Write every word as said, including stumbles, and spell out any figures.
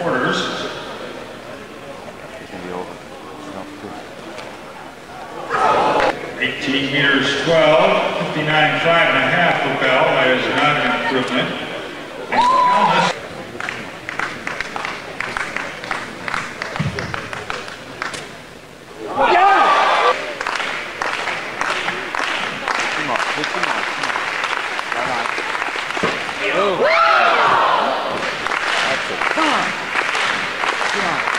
quarters. eighteen meters twelve, fifty-nine five and a half for Bell. That is not an improvement. And Calmus. Yeah! Come on, come on, come on. Right on. Oh. That's it. Come on. Come on.